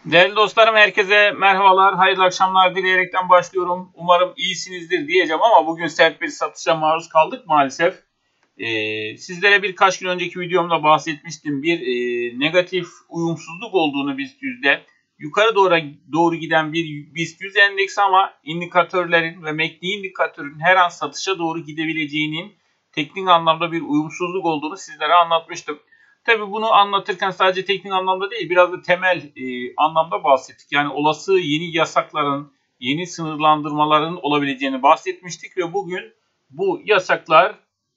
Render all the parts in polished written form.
Değerli dostlarım, herkese merhabalar, hayırlı akşamlar dileyerekten başlıyorum. Umarım iyisinizdir diyeceğim ama bugün sert bir satışa maruz kaldık maalesef. Sizlere birkaç gün önceki videomda bahsetmiştim. Bir negatif uyumsuzluk olduğunu BIST 100'de. Yukarı doğru giden bir BIST 100 endeksi ama indikatörlerin ve MACD indikatörün her an satışa doğru gidebileceğinin teknik anlamda bir uyumsuzluk olduğunu sizlere anlatmıştım. Tabii bunu anlatırken sadece teknik anlamda değil, biraz da temel anlamda bahsettik. Yani olası yeni yasakların, yeni sınırlandırmaların olabileceğini bahsetmiştik ve bugün bu yasaklar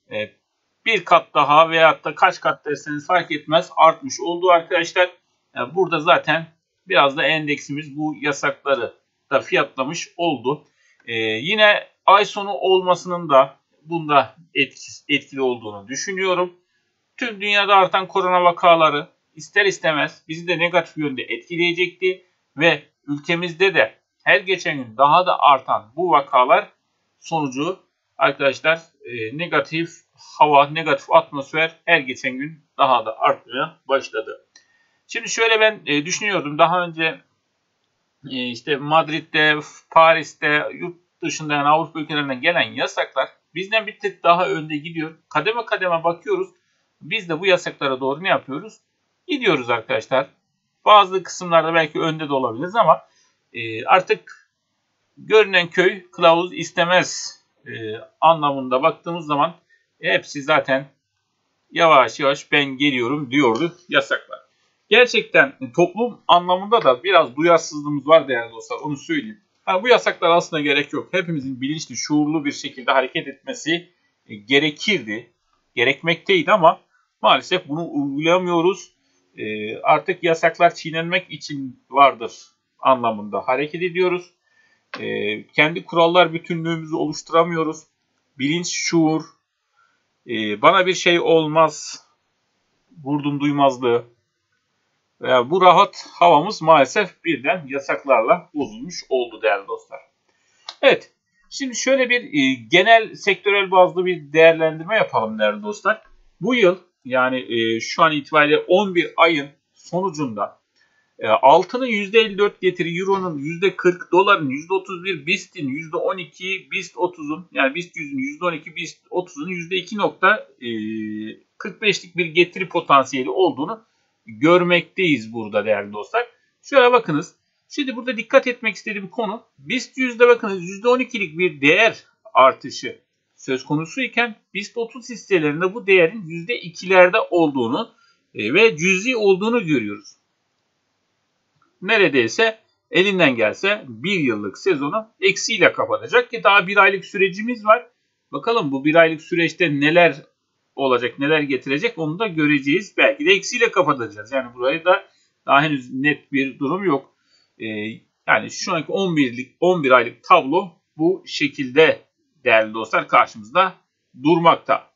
bir kat daha veyahut da kaç kat derseniz fark etmez artmış oldu arkadaşlar. Burada zaten biraz da endeksimiz bu yasakları da fiyatlamış oldu. Yine ay sonu olmasının da bunda etkili olduğunu düşünüyorum. Tüm dünyada artan korona vakaları ister istemez bizi de negatif yönde etkileyecekti ve ülkemizde de her geçen gün daha da artan bu vakalar sonucu arkadaşlar negatif hava, negatif atmosfer her geçen gün daha da artmaya başladı. Şimdi şöyle ben düşünüyordum daha önce işte Madrid'de, Paris'te, yurt dışında yani Avrupa ülkelerinden gelen yasaklar bizden bir tık daha önde gidiyor. Kademe kademe bakıyoruz. Biz de bu yasaklara doğru ne yapıyoruz? Gidiyoruz arkadaşlar. Bazı kısımlarda belki önde de olabiliriz ama artık görünen köy kılavuz istemez anlamında baktığımız zaman hepsi zaten yavaş yavaş ben geliyorum diyordu yasaklar. Gerçekten toplum anlamında da biraz duyarsızlığımız var değerli dostlar, onu söyleyeyim. Yani bu yasaklar aslında gerek yok. Hepimizin bilinçli, şuurlu bir şekilde hareket etmesi gerekirdi, gerekmekteydi ama maalesef bunu uygulayamıyoruz. Artık yasaklar çiğnenmek için vardır anlamında hareket ediyoruz. Kendi kurallar bütünlüğümüzü oluşturamıyoruz. Bilinç, şuur, bana bir şey olmaz, vurdum duymazlığı. Bu rahat havamız maalesef birden yasaklarla bozulmuş oldu değerli dostlar. Evet, şimdi şöyle bir genel sektörel bazlı bir değerlendirme yapalım değerli dostlar. Bu yıl yani şu an itibariyle 11 ayın sonucunda altının %54 getiri, euronun %40, doların %31, BIST'in %12, BIST 30'un yani BIST 100'ün %12, BIST 30'un %2.45'lik bir getiri potansiyeli olduğunu görmekteyiz burada değerli dostlar. Şöyle bakınız. Şimdi burada dikkat etmek istediğim konu BIST 100'de bakınız %12'lik bir değer artışı söz konusu iken BIST 30 hisselerinde bu değerin %2'lerde olduğunu ve cüzi olduğunu görüyoruz. Neredeyse elinden gelse bir yıllık sezonu eksiyle kapatacak ki daha bir aylık sürecimiz var. Bakalım bu bir aylık süreçte neler olacak, neler getirecek onu da göreceğiz. Belki de eksiyle kapatacağız. Yani burayı da daha henüz net bir durum yok. Yani şu anki 11 aylık tablo bu şekilde değerli dostlar karşımızda durmakta.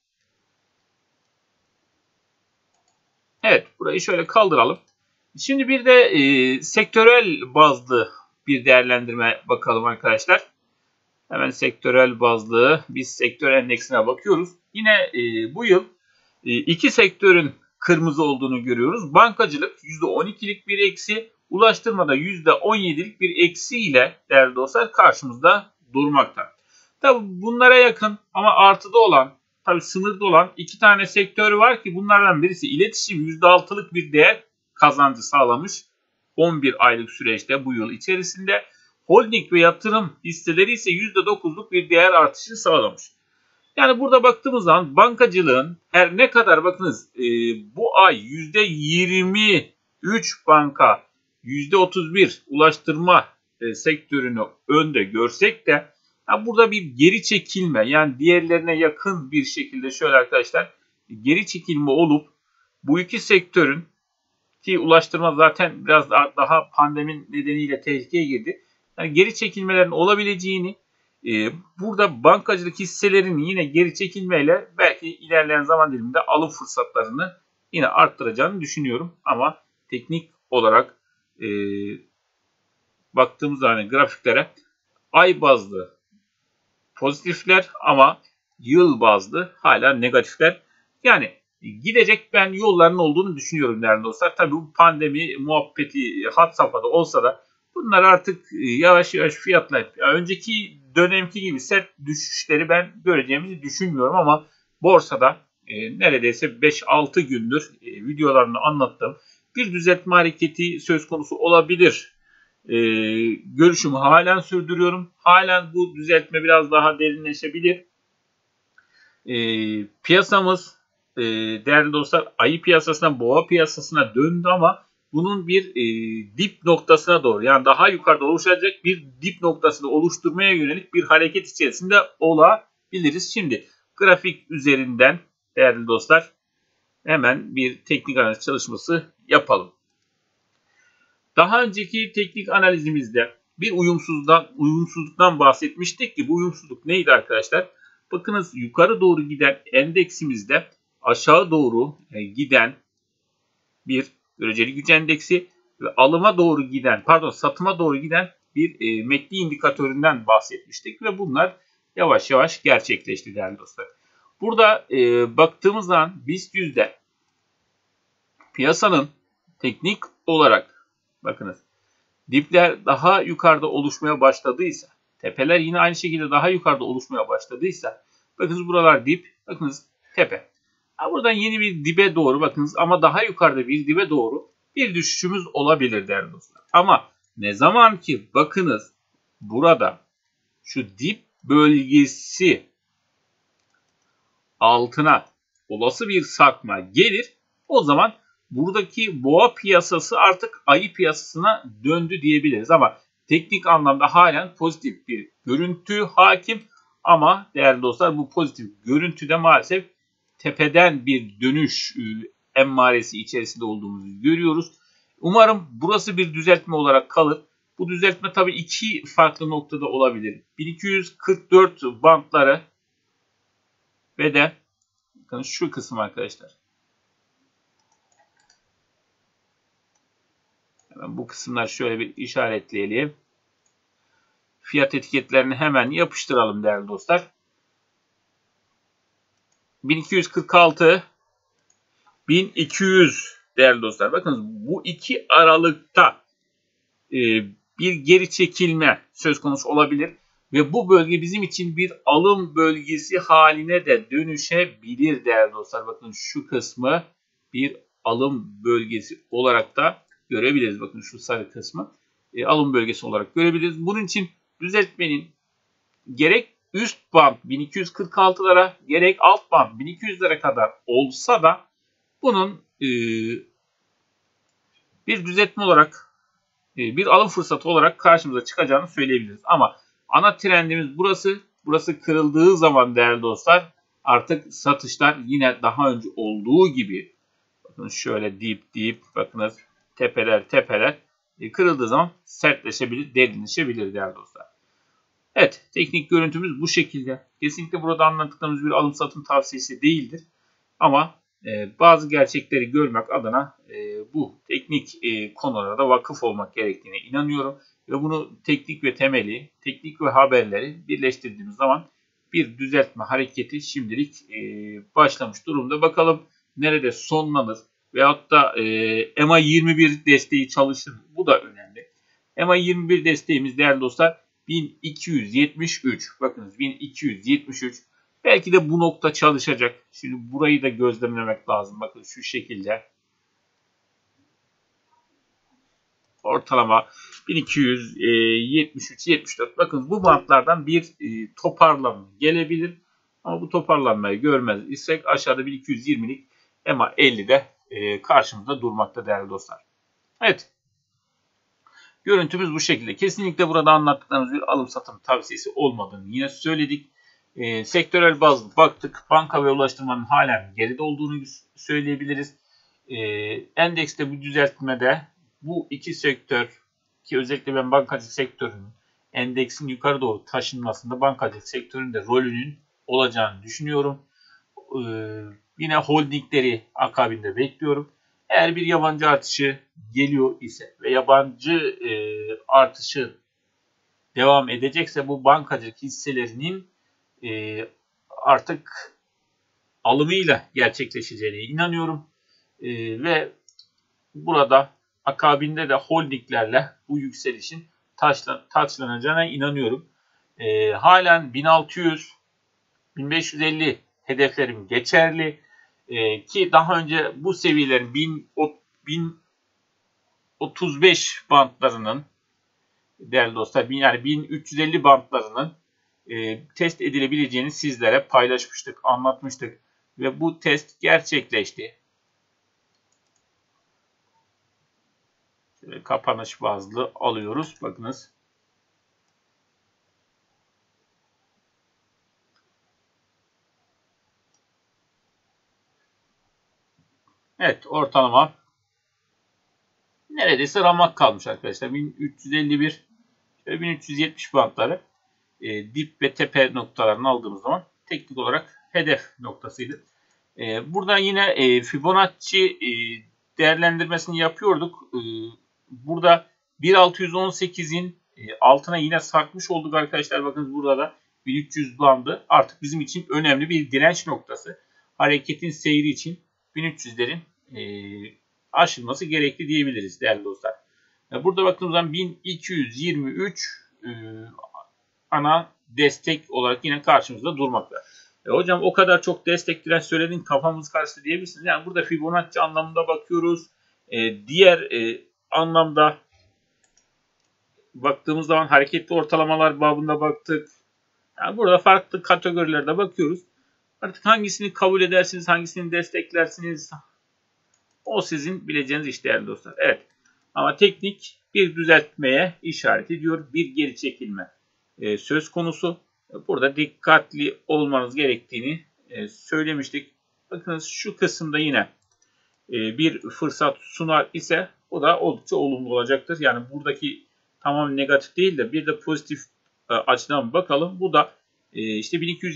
Evet, burayı şöyle kaldıralım. Şimdi bir de sektörel bazlı bir değerlendirme bakalım arkadaşlar. Hemen sektörel bazlı biz sektör endeksine bakıyoruz. Yine bu yıl iki sektörün kırmızı olduğunu görüyoruz. Bankacılık %12'lik bir eksi, ulaştırmada %17'lik bir eksi ile değerli dostlar karşımızda durmakta. Tabi bunlara yakın ama artıda olan, tabi sınırda olan iki tane sektör var ki bunlardan birisi iletişim %6'lık bir değer kazancı sağlamış 11 aylık süreçte bu yıl içerisinde. Holding ve yatırım hisseleri ise %9'luk bir değer artışı sağlamış. Yani burada baktığımız zaman bankacılığın her ne kadar bakınız bu ay %23 banka, %31 ulaştırma sektörünü önde görsek de burada bir geri çekilme yani diğerlerine yakın bir şekilde şöyle arkadaşlar geri çekilme olup bu iki sektörün ki ulaştırma zaten biraz daha pandemi nedeniyle tehlikeye girdi. Yani geri çekilmelerin olabileceğini burada bankacılık hisselerinin yine geri çekilmeyle belki ilerleyen zaman diliminde alım fırsatlarını yine arttıracağını düşünüyorum. Ama teknik olarak baktığımız zaman grafiklere ay bazlı pozitifler ama yıl bazlı hala negatifler. Yani gidecek ben yolların olduğunu düşünüyorum değerli dostlar. Tabii bu pandemi muhabbeti had safhada olsa da bunlar artık yavaş yavaş fiyatlayıp önceki dönemki gibi sert düşüşleri ben göreceğimizi düşünmüyorum ama borsada neredeyse 5-6 gündür videolarını anlattığım bir düzeltme hareketi söz konusu olabilir. Görüşümü halen sürdürüyorum. Halen bu düzeltme biraz daha derinleşebilir. Piyasamız değerli dostlar ayı piyasasından boğa piyasasına döndü ama bunun bir dip noktasına doğru yani daha yukarıda oluşacak bir dip noktasını oluşturmaya yönelik bir hareket içerisinde olabiliriz. Şimdi grafik üzerinden değerli dostlar hemen bir teknik analiz çalışması yapalım. Daha önceki teknik analizimizde bir uyumsuzluktan bahsetmiştik ki bu uyumsuzluk neydi arkadaşlar? Bakınız yukarı doğru giden endeksimizde aşağı doğru giden bir göreceli güç endeksi ve satıma doğru giden bir MACD indikatöründen bahsetmiştik ve bunlar yavaş yavaş gerçekleşti değerli dostlar. Burada baktığımız zaman BIST 100'de piyasanın teknik olarak bakınız dipler daha yukarıda oluşmaya başladıysa, tepeler yine aynı şekilde daha yukarıda oluşmaya başladıysa, bakınız buralar dip, bakınız tepe. Buradan yeni bir dibe doğru bakınız ama daha yukarıda bir dibe doğru bir düşüşümüz olabilir değerli dostlar. Ama ne zaman ki bakınız burada şu dip bölgesi altına olası bir sarkma gelir, o zaman buradaki boğa piyasası artık ayı piyasasına döndü diyebiliriz. Ama teknik anlamda halen pozitif bir görüntü hakim. Ama değerli dostlar bu pozitif görüntüde maalesef tepeden bir dönüş emmaresi içerisinde olduğumuzu görüyoruz. Umarım burası bir düzeltme olarak kalır. Bu düzeltme tabii iki farklı noktada olabilir. 1244 bantları ve de bakın şu kısım arkadaşlar. Hemen bu kısımlar şöyle bir işaretleyelim. Fiyat etiketlerini hemen yapıştıralım değerli dostlar. 1246 1200 değerli dostlar. Bakın bu iki aralıkta bir geri çekilme söz konusu olabilir. Ve bu bölge bizim için bir alım bölgesi haline de dönüşebilir değerli dostlar. Bakın şu kısmı bir alım bölgesi olarak da görebiliriz. Bakın şu sarı kısmı alım bölgesi olarak görebiliriz. Bunun için düzeltmenin gerek üst band 1246'lara gerek alt band 1200'lere kadar olsa da bunun bir düzeltme olarak bir alım fırsatı olarak karşımıza çıkacağını söyleyebiliriz. Ama ana trendimiz burası. Burası kırıldığı zaman değerli dostlar artık satışlar yine daha önce olduğu gibi bakın şöyle dip bakınız tepeler kırıldığı zaman sertleşebilir, derinleşebilir değerli dostlar. Evet, teknik görüntümüz bu şekilde. Kesinlikle burada anlattıklarımız bir alım satım tavsiyesi değildir. Ama bazı gerçekleri görmek adına bu teknik konulara da vakıf olmak gerektiğine inanıyorum. Ve bunu teknik ve haberleri birleştirdiğimiz zaman bir düzeltme hareketi şimdilik başlamış durumda. Bakalım nerede sonlanır veyahut da EMA 21 desteği çalışır. Bu da önemli. EMA 21 desteğimiz değerli dostlar 1273. Bakınız 1273. Belki de bu nokta çalışacak. Şimdi burayı da gözlemlemek lazım. Bakın şu şekilde. Ortalama 1273-74. Bakın bu bantlardan bir toparlanma gelebilir. Ama bu toparlanmayı görmez isek aşağıda 1220'lik EMA 50'de karşımızda durmakta değerli dostlar. Evet. Görüntümüz bu şekilde. Kesinlikle burada anlattıklarımız bir alım satım tavsiyesi olmadığını yine söyledik. Sektörel bazlı baktık. Banka ve ulaştırmanın halen geride olduğunu söyleyebiliriz. Endekste bu düzeltmede bu iki sektör ki özellikle ben bankacılık sektörünün endeksin yukarı doğru taşınmasında bankacılık sektörünün de rolünün olacağını düşünüyorum. Yine holdingleri akabinde bekliyorum. Eğer bir yabancı artışı geliyor ise ve yabancı artışı devam edecekse bu bankacılık hisselerinin artık alımıyla gerçekleşeceğine inanıyorum. Ve burada akabinde de holdinglerle bu yükselişin taçlanacağına inanıyorum. Halen 1600-1550 hedeflerim geçerli. Ki daha önce bu seviyelerin 1035 bantlarının değerli dostlar yani 1350 bantlarının test edilebileceğini sizlere paylaşmıştık, anlatmıştık ve bu test gerçekleşti. Şöyle kapanış bazlı alıyoruz. Bakınız. Evet, ortalama neredeyse ramak kalmış arkadaşlar. 1351 ve 1370 bantları dip ve tepe noktalarını aldığımız zaman teknik olarak hedef noktasıydı. Burada yine Fibonacci değerlendirmesini yapıyorduk. Burada 1618'in altına yine sarkmış olduk arkadaşlar. Bakın burada da 1300 bandı artık bizim için önemli bir direnç noktası. Hareketin seyri için 1300'lerin aşılması gerekli diyebiliriz değerli dostlar. Burada baktığımız zaman 1223 ana destek olarak yine karşımızda durmakta. Hocam o kadar çok destek direnç söyledin kafamız karıştı diyebilirsiniz. Yani burada Fibonacci anlamında bakıyoruz. Diğer anlamda baktığımız zaman hareketli ortalamalar babında baktık. Yani burada farklı kategorilerde bakıyoruz. Artık hangisini kabul edersiniz, hangisini desteklersiniz o sizin bileceğiniz iş değerli dostlar. Evet ama teknik bir düzeltmeye işaret ediyor. Bir geri çekilme söz konusu. Burada dikkatli olmanız gerektiğini söylemiştik. Bakınız şu kısımda yine bir fırsat sunar ise o da oldukça olumlu olacaktır. Yani buradaki tamam negatif değil de bir de pozitif açıdan bakalım. Bu da işte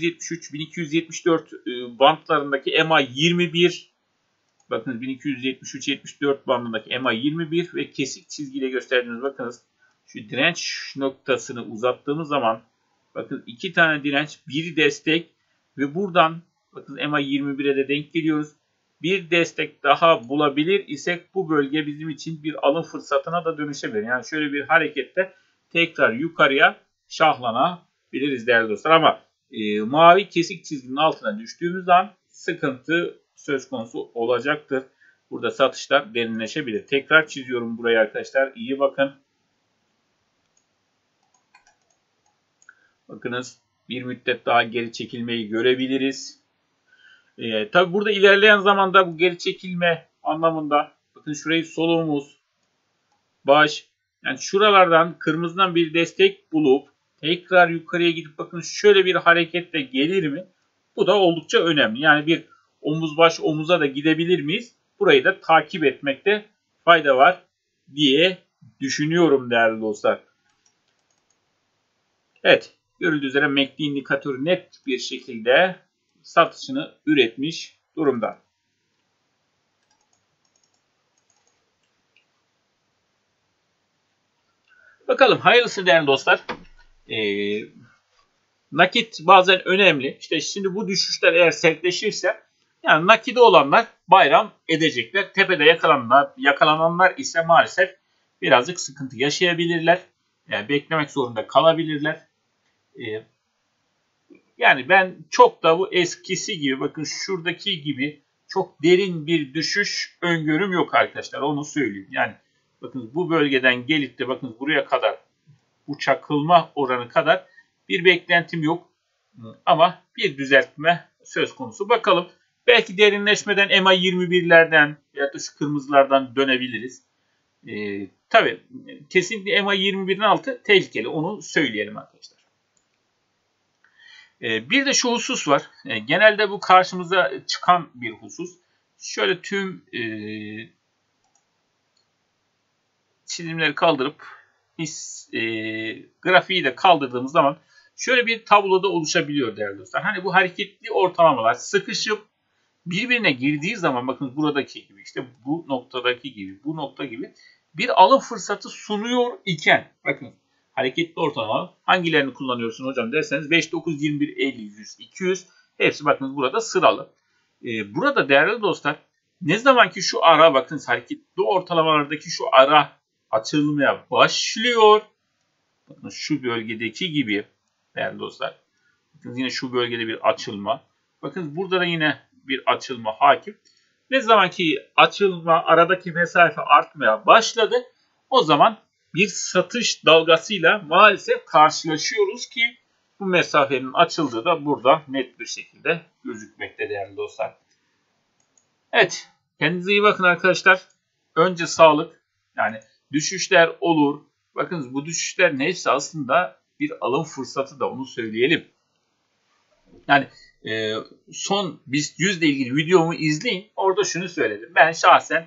1273-1274 bantlarındaki MA 21 bakınız 1273-74 bandındaki MA 21 ve kesik çizgiyle gösterdiğimiz bakınız şu direnç noktasını uzattığımız zaman bakın iki tane direnç, bir destek ve buradan bakın MA 21'e de denk geliyoruz. Bir destek daha bulabilir isek bu bölge bizim için bir alım fırsatına da dönüşebilir. Yani şöyle bir harekette tekrar yukarıya şahlanabiliriz değerli dostlar. Ama mavi kesik çizginin altına düştüğümüz an sıkıntı söz konusu olacaktır. Burada satışlar derinleşebilir. Tekrar çiziyorum burayı arkadaşlar. İyi bakın. Bakınız bir müddet daha geri çekilmeyi görebiliriz. Tabi burada ilerleyen zamanda bu geri çekilme anlamında bakın şurayı sol omuz, baş yani şuralardan kırmızıdan bir destek bulup tekrar yukarıya gidip bakın şöyle bir hareketle gelir mi? Bu da oldukça önemli. Yani bir omuz baş omuza da gidebilir miyiz? Burayı da takip etmekte fayda var diye düşünüyorum değerli dostlar. Evet. Görüldüğü üzere MACD indikatörü net bir şekilde satışını üretmiş durumda. Bakalım hayırlısı değerli dostlar. Nakit bazen önemli. İşte şimdi bu düşüşler eğer sertleşirse yani nakide olanlar bayram edecekler. Tepede yakalananlar ise maalesef birazcık sıkıntı yaşayabilirler. Yani beklemek zorunda kalabilirler. Yani ben çok da bu eskisi gibi bakın şuradaki gibi çok derin bir düşüş öngörüm yok arkadaşlar. Onu söyleyeyim. Yani bakın bu bölgeden gelip de bakın buraya kadar bu çakılma oranı kadar bir beklentim yok. Ama bir düzeltme söz konusu. Bakalım belki derinleşmeden MA 21'lerden ya da şu kırmızılardan dönebiliriz. Tabii kesinlikle MA 21'in altı tehlikeli. Onu söyleyelim arkadaşlar. Bir de şu husus var. Genelde bu karşımıza çıkan bir husus. Şöyle tüm çizimleri kaldırıp grafiği de kaldırdığımız zaman şöyle bir tabloda oluşabiliyor değerli dostlar. Hani bu hareketli ortalamalar sıkışıp birbirine girdiği zaman bakın buradaki gibi işte bu noktadaki gibi bu nokta gibi bir alım fırsatı sunuyor iken bakın hareketli ortalama hangilerini kullanıyorsun hocam derseniz 5, 9, 21, 50, 100, 200 hepsi bakın burada sıralı. Burada değerli dostlar, ne zaman ki şu ara, bakın hareketli ortalamalardaki şu ara açılmaya başlıyor. Bakın şu bölgedeki gibi değerli dostlar. Bakın yine şu bölgede bir açılma. Bakın burada da yine bir açılma hakim. Ne zaman ki açılma, aradaki mesafe artmaya başladı, o zaman bir satış dalgasıyla maalesef karşılaşıyoruz ki bu mesafenin açıldığı da burada net bir şekilde gözükmekte değerli dostlar. Evet, kendinize iyi bakın arkadaşlar. Önce sağlık, yani düşüşler olur. Bakın bu düşüşlerin hepsi aslında bir alım fırsatı da, onu söyleyelim. Yani son BIST 100 ile ilgili videomu izleyin. Orada şunu söyledim. Ben şahsen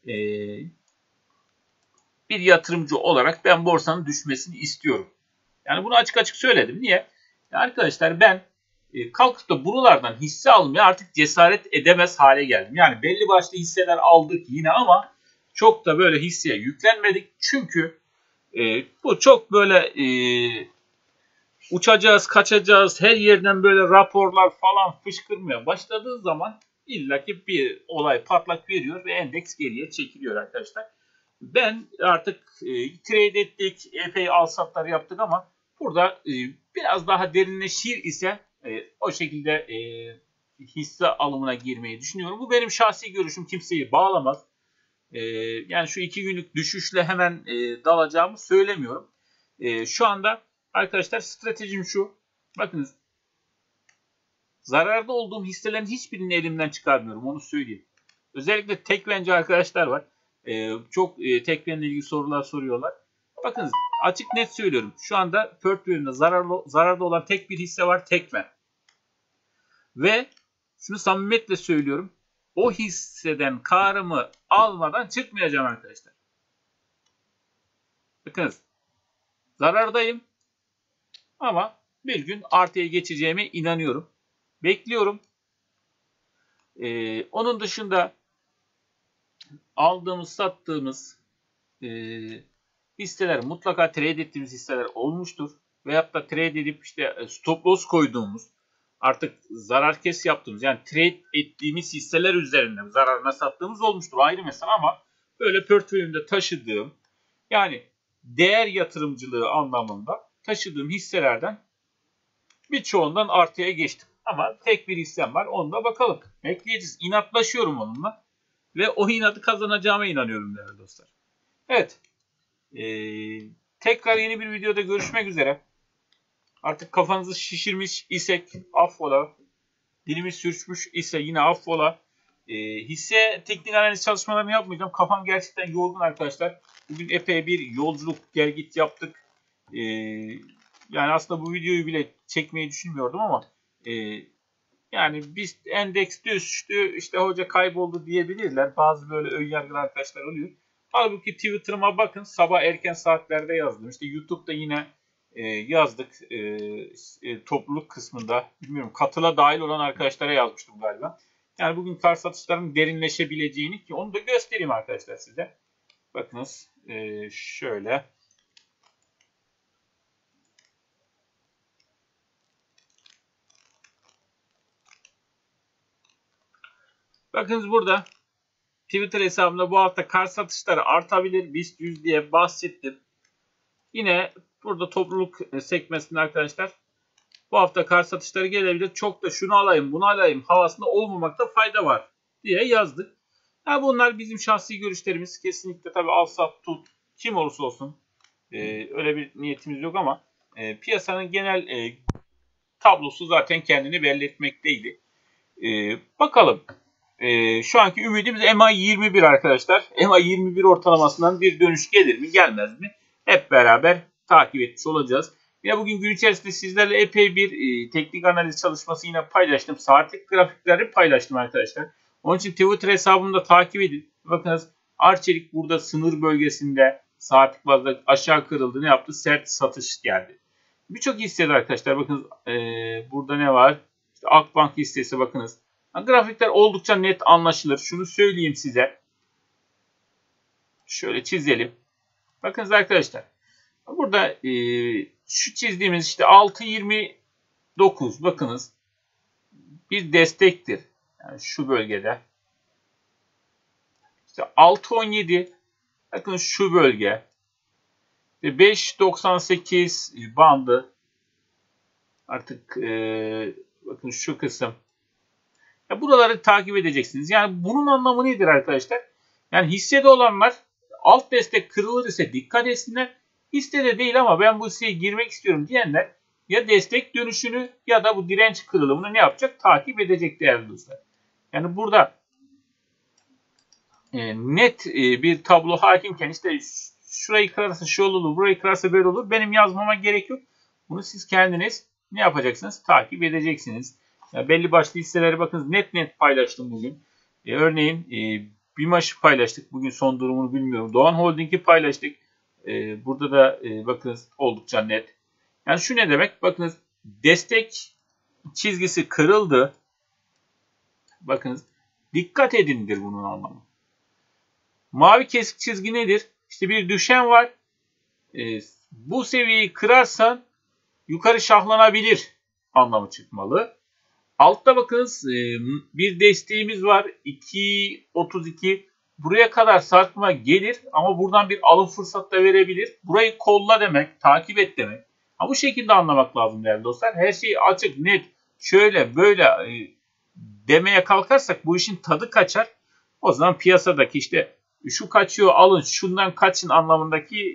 bir yatırımcı olarak ben borsanın düşmesini istiyorum. Yani bunu açık açık söyledim. Niye? Ya arkadaşlar ben kalkıp da buralardan hisse almaya artık cesaret edemez hale geldim. Yani belli başlı hisseler aldık yine ama çok da böyle hisseye yüklenmedik. Çünkü bu çok böyle uçacağız, kaçacağız, her yerden böyle raporlar falan fışkırmaya başladığı zaman illaki bir olay patlak veriyor ve endeks geriye çekiliyor arkadaşlar. Ben artık trade ettik, epey al-satlar yaptık ama burada biraz daha derinleşir ise o şekilde hisse alımına girmeyi düşünüyorum. Bu benim şahsi görüşüm, kimseyi bağlamaz. Yani şu 2 günlük düşüşle hemen dalacağımı söylemiyorum. Şu anda arkadaşlar stratejim şu. Bakınız, zararda olduğum hisselerin hiçbirini elimden çıkarmıyorum, onu söyleyeyim. Özellikle tekvenci arkadaşlar var. Çok tekvenle ilgili sorular soruyorlar. Bakınız, açık net söylüyorum. Şu anda portföyümde zararda olan tek bir hisse var, tekven. Ve şunu samimiyetle söylüyorum. O hisseden karımı almadan çıkmayacağım arkadaşlar. Bakınız, zarardayım ama bir gün artıya geçeceğime inanıyorum. Bekliyorum. Onun dışında aldığımız, sattığımız hisseler, mutlaka trade ettiğimiz hisseler olmuştur. Veyahut da trade edip işte stop loss koyduğumuz, artık zarar kes yaptığımız, yani trade ettiğimiz hisseler üzerinden zararına sattığımız olmuştur. Ayrı mesele ama böyle portföyümde taşıdığım, yani değer yatırımcılığı anlamında taşıdığım hisselerden birçoğundan artıya geçtim. Ama tek bir hissem var. Onunla bakalım. Bekleyeceğiz. İnatlaşıyorum onunla. Ve o inadı kazanacağıma inanıyorum değerli dostlar. Evet. Tekrar yeni bir videoda görüşmek üzere. Artık kafanızı şişirmiş isek affola. Dilimiz sürçmüş ise yine affola. Hisse teknik analiz çalışmalarını yapmayacağım. Kafam gerçekten yorgun arkadaşlar. Bugün epey bir yolculuk, gel git yaptık. Yani aslında bu videoyu bile çekmeyi düşünmüyordum ama yani biz endeks düştü, işte hoca kayboldu diyebilirler. Bazı böyle önyargılı arkadaşlar oluyor. Halbuki Twitter'ıma bakın, sabah erken saatlerde yazdım. İşte YouTube'da yine yazdık topluluk kısmında. Bilmiyorum, katıla dahil olan arkadaşlara yazmıştım galiba. Yani bugün kar satışlarının derinleşebileceğini, ki onu da göstereyim arkadaşlar size. Bakınız şöyle. Bakınız burada Twitter hesabımda bu hafta kar satışları artabilir. BIST 100 diye bahsettim. Yine burada topluluk sekmesinde arkadaşlar bu hafta kar satışları gelebilir. Çok da şunu alayım, bunu alayım havasında olmamakta fayda var diye yazdık. Yani bunlar bizim şahsi görüşlerimiz. Kesinlikle tabii al sat tut, kim olursa olsun öyle bir niyetimiz yok ama piyasanın genel tablosu zaten kendini belli etmekteydi. Bakalım. Şu anki ümidimiz MA21 arkadaşlar. MA21 ortalamasından bir dönüş gelir mi, gelmez mi? Hep beraber takip etmiş olacağız. Yine bugün gün içerisinde sizlerle epey bir teknik analiz çalışması yine paylaştım. Saatlik grafikleri paylaştım arkadaşlar. Onun için Twitter hesabımda takip edin. Bakınız, Arçelik burada sınır bölgesinde saatlik bazda aşağı kırıldı. Ne yaptı? Sert satış geldi. Birçok hissede arkadaşlar bakınız burada ne var? İşte Akbank hissesi bakınız. Grafikler oldukça net anlaşılır. Şunu söyleyeyim size. Şöyle çizelim. Bakınız arkadaşlar. Burada şu çizdiğimiz işte 6.29 bakınız bir destektir. Yani şu bölgede. İşte 6.17 bakın şu bölge. 5.98 bandı. Artık bakın şu kısım. Ya buraları takip edeceksiniz. Yani bunun anlamı nedir arkadaşlar? Yani hissede olanlar alt destek kırılır ise dikkat etsinler. Hissede değil ama ben bu hisseye girmek istiyorum diyenler ya destek dönüşünü ya da bu direnç kırılımını ne yapacak? Takip edecek değerli dostlar. Yani burada net bir tablo hakimken işte şurayı kırarsa şöyle olur, burayı kırarsa böyle olur. Benim yazmama gerek yok. Bunu siz kendiniz ne yapacaksınız? Takip edeceksiniz. Yani belli başlı hisseleri bakın net paylaştım bugün. Örneğin BİMAŞ'ı paylaştık. Bugün son durumunu bilmiyorum. Doğan Holding'i paylaştık. Burada da bakınız oldukça net. Yani şu ne demek? Bakınız destek çizgisi kırıldı. Bakınız dikkat edindir bunun anlamı. Mavi kesik çizgi nedir? İşte bir düşen var. Bu seviyeyi kırarsan yukarı şahlanabilir anlamı çıkmalı. Altta bakınız bir desteğimiz var. 2.32. Buraya kadar sarkma gelir ama buradan bir alım fırsatı da verebilir. Burayı kolla demek, takip et demek. Bu şekilde anlamak lazım değerli dostlar. Her şeyi açık, net, şöyle böyle demeye kalkarsak bu işin tadı kaçar. O zaman piyasadaki işte şu kaçıyor alın, şundan kaçın anlamındaki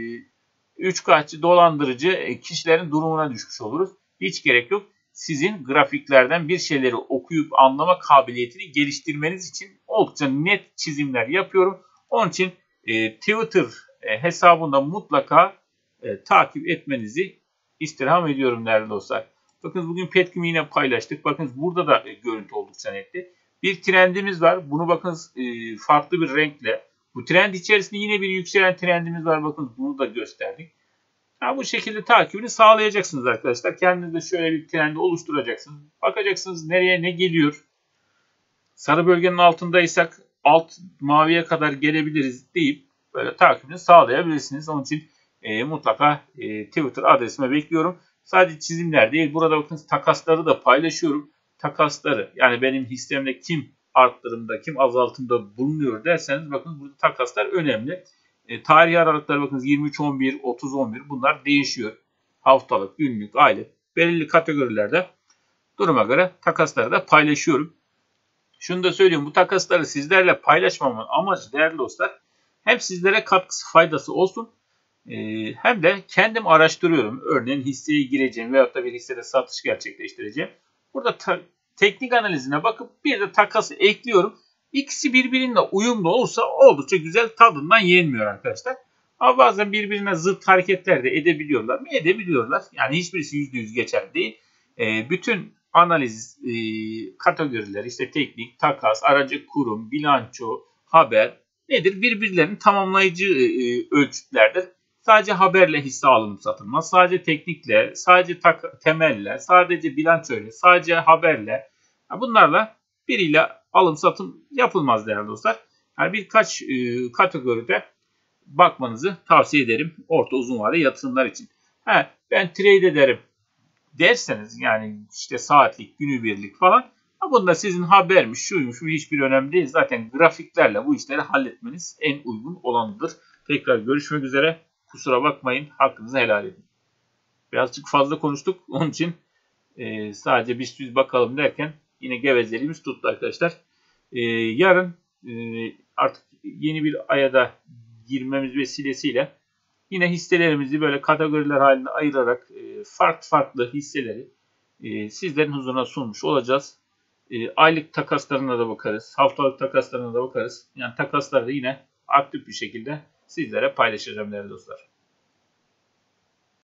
üçkağıtçı, dolandırıcı kişilerin durumuna düşmüş oluruz. Hiç gerek yok. Sizin grafiklerden bir şeyleri okuyup anlama kabiliyetini geliştirmeniz için oldukça net çizimler yapıyorum. Onun için Twitter hesabında mutlaka takip etmenizi istirham ediyorum değerli dostlar. Bakın bugün Petkim'i yine paylaştık. Bakın burada da görüntü oldukça netti. Bir trendimiz var. Bunu bakın farklı bir renkle. Bu trend içerisinde yine bir yükselen trendimiz var. Bakın bunu da gösterdik. Bu şekilde takibini sağlayacaksınız arkadaşlar. Kendiniz de şöyle bir trendi oluşturacaksınız. Bakacaksınız nereye ne geliyor. Sarı bölgenin altındaysak alt maviye kadar gelebiliriz deyip böyle takibini sağlayabilirsiniz. Onun için mutlaka Twitter adresime bekliyorum. Sadece çizimler değil. Burada bakın takasları da paylaşıyorum. Takasları yani benim hissemde kim arttırımda kim azaltımda bulunuyor derseniz bakın burada takaslar önemli. Tarihi aralıklar bakınız 23.11, 30.11 bunlar değişiyor. Haftalık, günlük, aylık belirli kategorilerde duruma göre takasları da paylaşıyorum. Şunu da söyleyeyim bu takasları sizlerle paylaşmamın amacı değerli dostlar hem sizlere katkısı faydası olsun hem de kendim araştırıyorum. Örneğin hisseye gireceğim veyahut da bir hissede satış gerçekleştireceğim. Burada teknik analizine bakıp bir de takası ekliyorum. İkisi birbirine uyumlu olursa oldukça güzel tadından yenmiyor arkadaşlar. Ama bazen birbirine zıt hareketler de edebiliyorlar mı? Edebiliyorlar. Yani hiçbirisi %100 geçerli değil. Bütün analiz kategorileri işte teknik, takas, aracı kurum, bilanço, haber nedir? Birbirlerinin tamamlayıcı ölçütlerdir. Sadece haberle hisse alınıp satılmaz. Sadece teknikle, sadece temelle, sadece bilançoyla, sadece haberle bunlarla biriyle alım satım yapılmaz değerli dostlar. Yani birkaç kategoride bakmanızı tavsiye ederim orta uzun vade yatırımlar için. Ben trade ederim derseniz yani işte saatlik, günübirlik falan bunda sizin habermiş, şuymuş hiçbir önemli değil. Zaten grafiklerle bu işleri halletmeniz en uygun olanıdır. Tekrar görüşmek üzere. Kusura bakmayın. Hakkınızı helal edin. Birazcık fazla konuştuk. Onun için sadece biz bakalım derken yine gevezeliğimiz tuttu arkadaşlar. Yarın artık yeni bir aya da girmemiz vesilesiyle yine hisselerimizi böyle kategoriler halinde ayırarak farklı hisseleri sizlerin huzuruna sunmuş olacağız. Aylık takaslarına da bakarız. Haftalık takaslarına da bakarız. Yani takasları da yine aktif bir şekilde sizlere paylaşacağım değerli dostlar.